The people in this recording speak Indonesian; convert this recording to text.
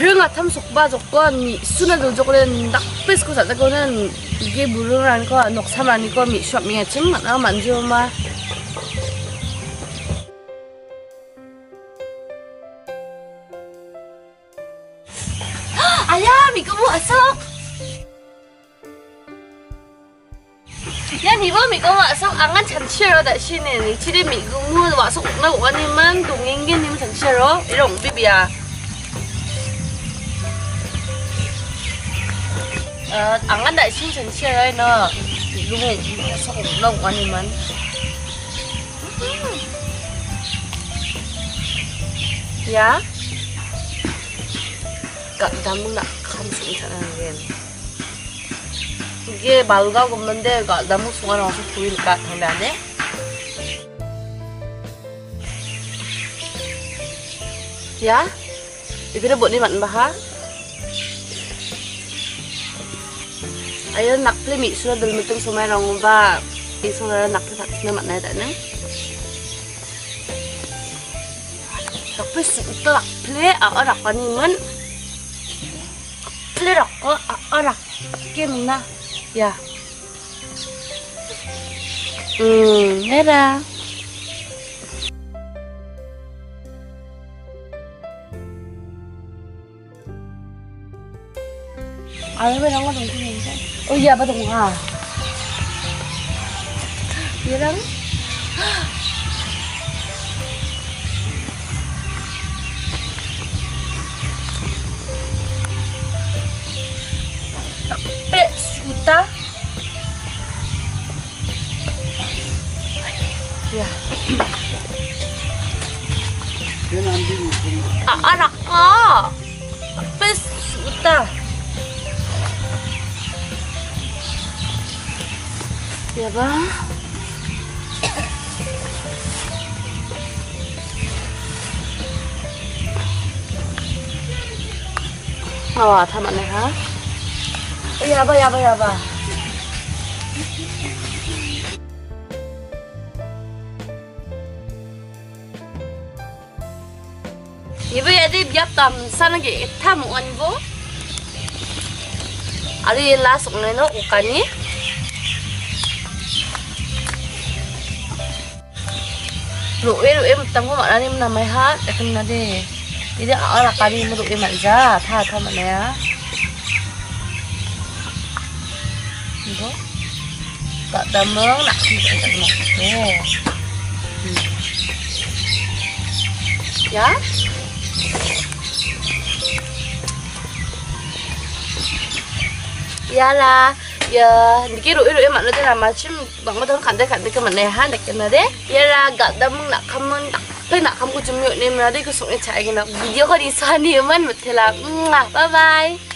Perunga tham sokba jokon mi suna do joklen dak pes ko sa jakonen ige bururan ko nok samani ko mi shop mi achim mana manjo ma. Ayah, mi ko masuk. Yan ibo mi ko masuk angan chanchero da sini ni chiri mi ko mu masuk na wani man dongenggen nim chanchero irong bibia. Angan da sini chanchero no lung masuk na wani man. Ya. Gak damu nak kamu sana gen. 이게 말가 없는데 나무 순간 와서 보이니까 당연하네. Ya, 이거를 buat ni mat bah. Ayo nak play mi sudah dalam meeting semua orang ba. Isu sudah nak play tak sini mat nai tak neng. Nak play sudah play arak pani man. Play arak game na. Ya. Merah. Ada berapa orang dong sini? Oh iya, betul ha. Berang? Suta. Ya. Anak kok. Pes suta. Ya bang. Awak tamat nih ha? Ya ba. Ibu ada biar tam sana ke tamu anbo. Ada yang lasuk neno ukani. Ruwe tamu mana ni mana mai hat akan nade. Tidak orang kali ruwe mana tha mana ya. Ibu, tak damang nak kita nak ya. Yalah, ya, dikira mak nanti nama macam bang macam kandai ke mana han dek kena deh. Yalah, gak damang nak kamu nak kamu jemuk ni mana deh kusuknya cai kena video kau di sana ni man betul lah. Bye bye.